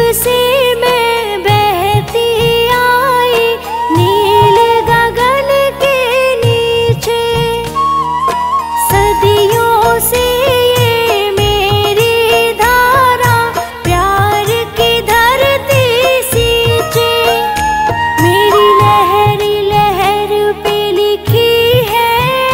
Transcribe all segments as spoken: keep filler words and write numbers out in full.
से मैं बहती आई नील गगन के नीचे। सदियों से ये मेरी धारा प्यार की धरती सींचे। मेरी लहर लहर पे लिखी है,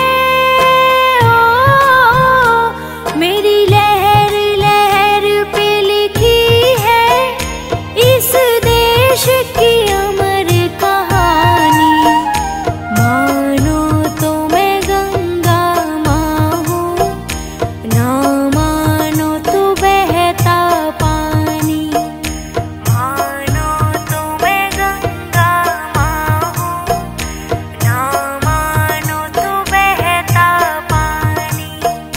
ओ मेरी लहर लहर पे लिखी है इस देश की अमर कहानी। मानो तो मैं गंगा माँ हूँ, ना मानो तो बहता पानी। मानो तो मैं गंगा माँ हूँ, ना मानो तो बहता पानी।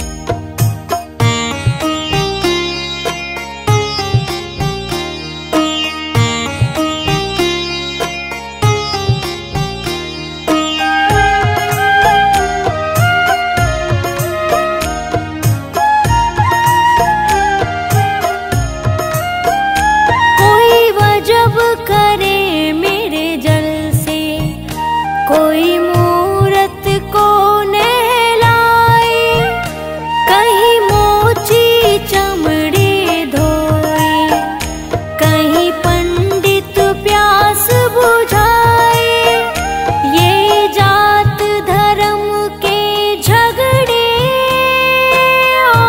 कोई वजब करे मेरे जल से, कोई मूरत को नहलाए। कहीं मोची चमड़े धोए, कहीं पंडित प्यास बुझाए। ये जात धर्म के झगड़े, ओ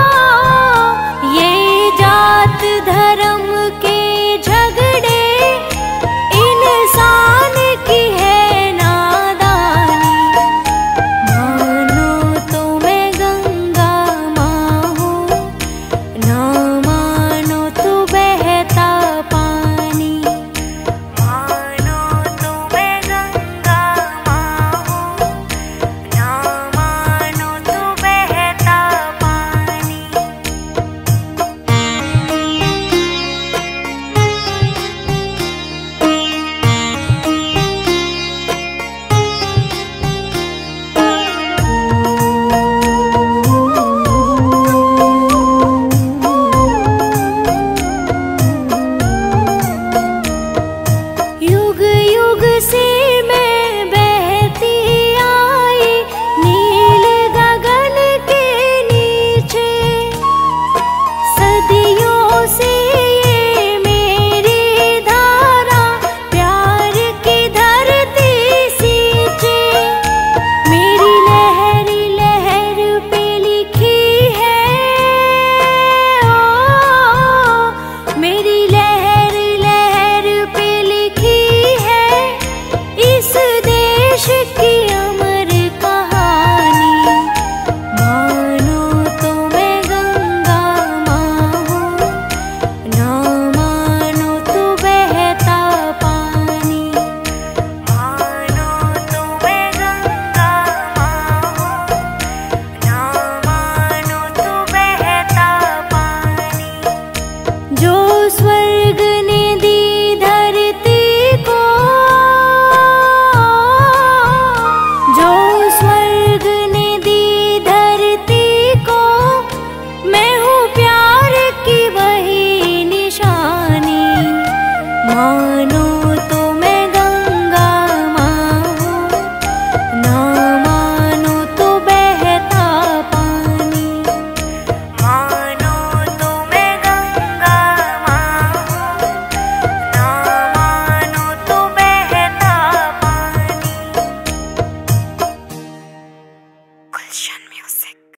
ये जात धर्म के झगड़े इंसान की है नादानी। मानो तो मैं गंगा माँ हूँ, ना मानो तो बहता पानी। मानो तो मैं गंगा माँ हूँ, ना मानो तो बहता पानी। युग युग से मैं बहती आई नील गगन के नीचे। सदियों से ये मेरी धारा प्यार की धरती सींचे। मेरी लहर लहर पे लिखी है, ओ मेरी लहर लहर पे लिखी है इस देश की अमर कहानी। मानो तो मैं गंगा माँ हूँ, ना मानो तो बहता पानी। मानो तो मैं गंगा माँ हूँ, ना मानो तो बहता पानी। जो स्वर्ग ने दी धरती को, जो स्वर्ग ने दी धरती को, मैं हूँ प्यार की